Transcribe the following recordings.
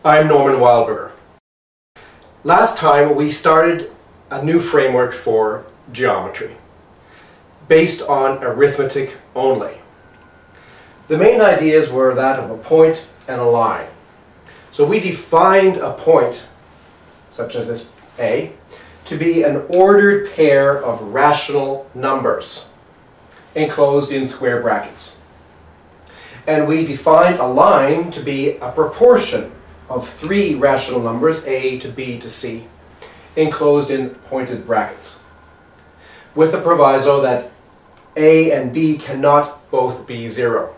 I'm Norman Wildberger. Last time we started a new framework for geometry based on arithmetic only. The main ideas were that of a point and a line. So we defined a point, such as this A, to be an ordered pair of rational numbers enclosed in square brackets. And we defined a line to be a proportion of three rational numbers, a to b to c, enclosed in pointed brackets, with the proviso that a and b cannot both be 0.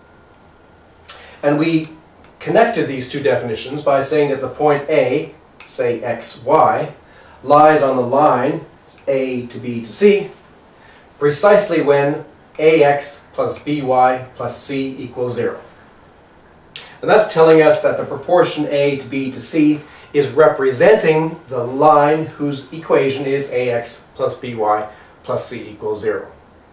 And we connected these two definitions by saying that the point a, say x, y, lies on the line a to b to c precisely when ax plus by plus c equals 0. And that's telling us that the proportion a to b to c is representing the line whose equation is ax plus by plus c equals 0.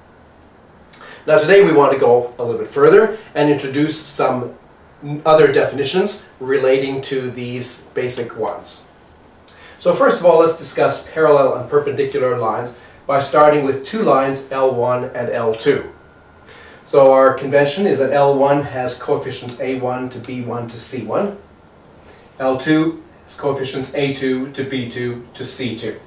Now today we want to go a little bit further and introduce some other definitions relating to these basic ones. So first of all, let's discuss parallel and perpendicular lines by starting with two lines L1 and L2. So our convention is that L1 has coefficients A1 to B1 to C1. L2 has coefficients A2 to B2 to C2.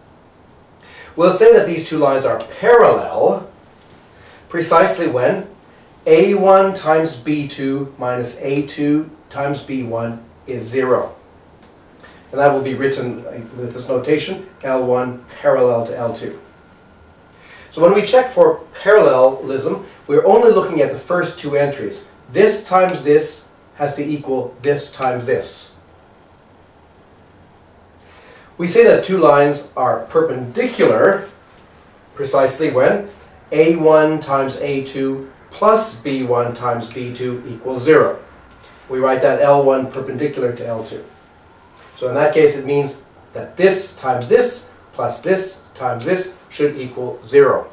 We'll say that these two lines are parallel precisely when A1 times B2 minus A2 times B1 is 0. And that will be written with this notation, L1 parallel to L2. So when we check for parallelism, we're only looking at the first two entries. This times this has to equal this times this. We say that two lines are perpendicular precisely when A1 times A2 plus B1 times B2 equals 0. We write that L1 perpendicular to L2. So in that case it means that this times this plus this times this should equal 0.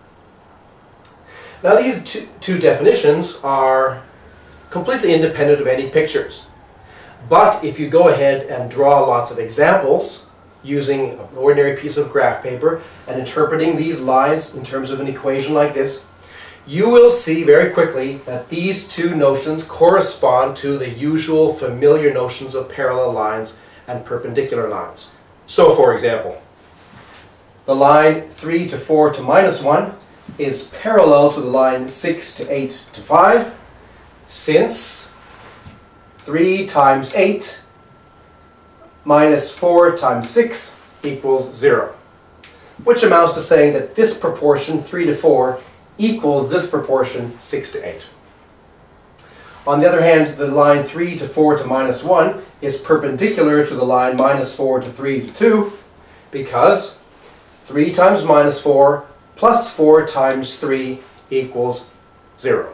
Now these two definitions are completely independent of any pictures. But if you go ahead and draw lots of examples using an ordinary piece of graph paper and interpreting these lines in terms of an equation like this, you will see very quickly that these two notions correspond to the usual familiar notions of parallel lines and perpendicular lines. So for example, the line 3 to 4 to minus 1 is parallel to the line 6 to 8 to 5, since 3 times 8 minus 4 times 6 equals 0, which amounts to saying that this proportion 3 to 4 equals this proportion 6 to 8. On the other hand, the line 3 to 4 to minus 1 is perpendicular to the line minus 4 to 3 to 2, because 3 times minus 4 plus 4 times 3 equals 0.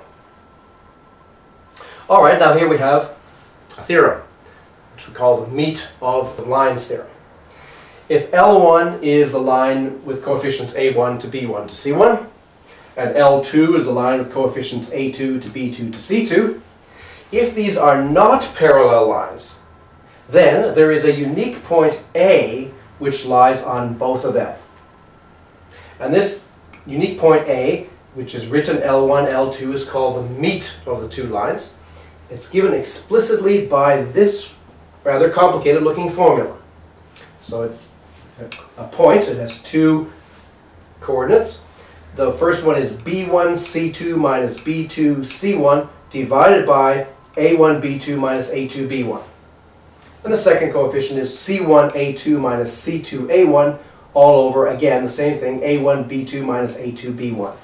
Alright, now here we have a theorem, which we call the meat of the lines theorem. If L1 is the line with coefficients A1 to B1 to C1, and L2 is the line with coefficients A2 to B2 to C2, if these are not parallel lines, then there is a unique point A which lies on both of them. And this unique point A, which is written L1, L2, is called the meat of the two lines. It's given explicitly by this rather complicated looking formula. So it's a point, it has two coordinates. The first one is B1 C2 minus B2 C1 divided by A1 B2 minus A2 B1. And the second coefficient is C1 A2 minus C2 A1 all over, again, the same thing, A1 B2 minus A2 B1.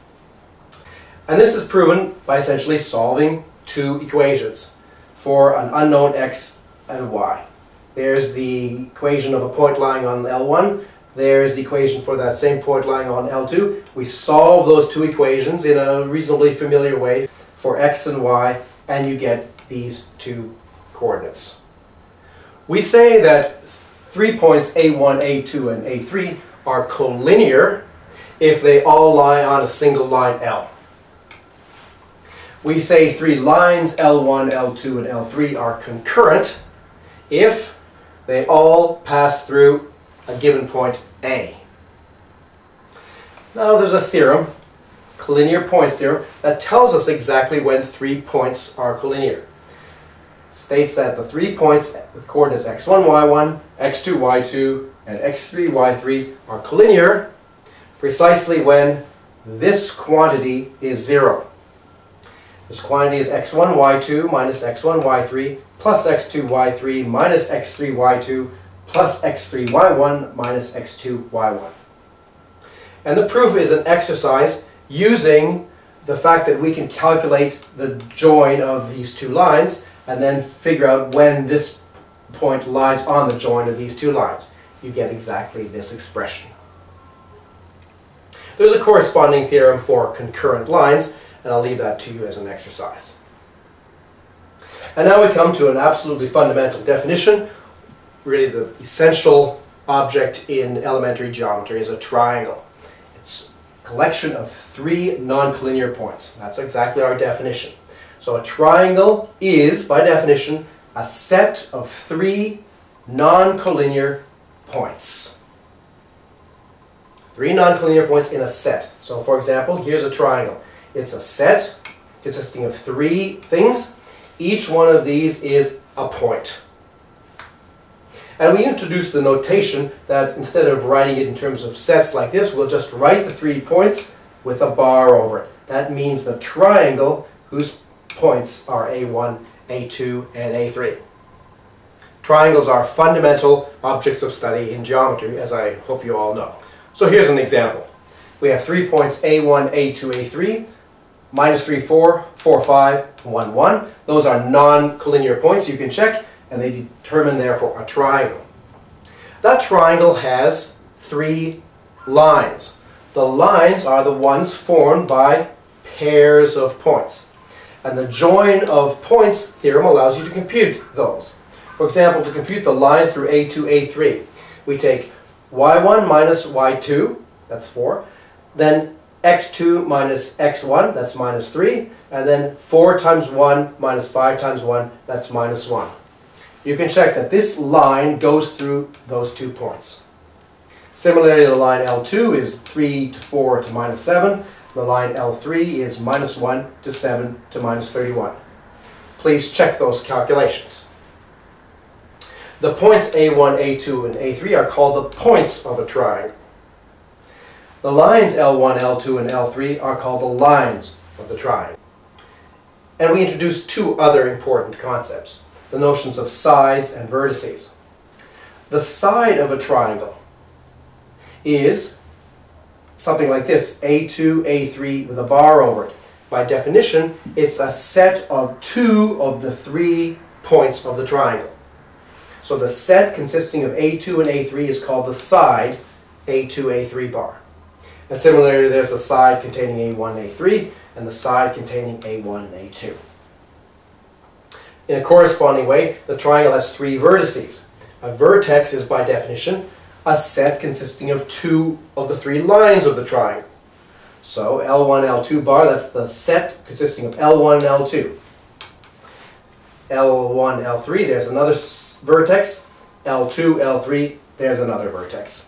And this is proven by essentially solving two equations for an unknown x and y. There's the equation of a point lying on L1. There's the equation for that same point lying on L2. We solve those two equations in a reasonably familiar way for x and y, and you get these two coordinates. We say that 3 points A1, A2, and A3 are collinear if they all lie on a single line L. We say three lines L1, L2, and L3 are concurrent if they all pass through a given point A. Now there's a theorem, Collinear points theorem, that tells us exactly when 3 points are collinear. It states that the 3 points with coordinates x1, y1, x2, y2, and x3, y3 are collinear precisely when this quantity is 0. This quantity is x1, y2 minus x1, y3 plus x2, y3 minus x3, y2 plus x3, y1 minus x2, y1. And the proof is an exercise using the fact that we can calculate the join of these two lines and then figure out when this point lies on the join of these two lines. You get exactly this expression. There's a corresponding theorem for concurrent lines, and I'll leave that to you as an exercise. And now we come to an absolutely fundamental definition. Really the essential object in elementary geometry is a triangle. It's a collection of 3 non-collinear points. That's exactly our definition. So a triangle is, by definition, a set of 3 non-collinear points. 3 non-collinear points in a set. So for example, here's a triangle. It's a set consisting of 3 things. Each one of these is a point. And we introduce the notation that instead of writing it in terms of sets like this, we'll just write the 3 points with a bar over it. That means the triangle whose points are A1, A2, and A3. Triangles are fundamental objects of study in geometry, as I hope you all know. So here's an example. We have 3 points A1, A2, A3, minus 3, 4, 4, 5, 1, 1. Those are non-collinear points you can check, and they determine therefore a triangle. That triangle has 3 lines. The lines are the ones formed by pairs of points. And the join of points theorem allows you to compute those. For example, to compute the line through A2, A3, we take y1 minus y2, that's 4, then x2 minus x1, that's minus 3, and then 4 times 1 minus 5 times 1, that's minus 1. You can check that this line goes through those 2 points. Similarly, the line L2 is 3 to 4 to minus 7. The line L3 is minus 1 to 7 to minus 31. Please check those calculations. The points A1, A2, and A3 are called the points of a triangle. The lines L1, L2, and L3 are called the lines of the triangle. And we introduce 2 other important concepts, the notions of sides and vertices. The side of a triangle is something like this, A2, A3 with a bar over it. By definition, it's a set of 2 of the 3 points of the triangle. So the set consisting of A2 and A3 is called the side A2, A3 bar. And similarly, there's the side containing A1, A3, and the side containing A1 and A2. In a corresponding way, the triangle has 3 vertices. A vertex is, by definition, a set consisting of 2 of the 3 lines of the triangle. So L1, L2 bar, that's the set consisting of L1 and L2. L1, L3, there's another vertex. L2, L3, there's another vertex.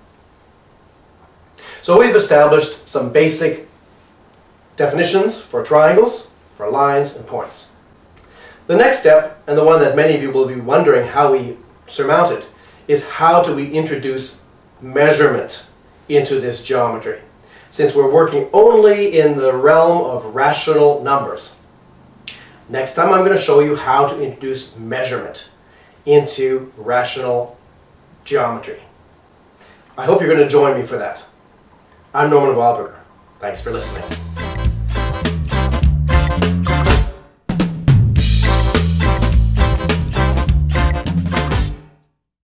So we've established some basic definitions for triangles, for lines, and points. The next step, and the one that many of you will be wondering how we surmount it, is how do we introduce measurement into this geometry, since we're working only in the realm of rational numbers. Next time I'm going to show you how to introduce measurement into rational geometry. I hope you're going to join me for that. I'm J Wildberger. Thanks for listening.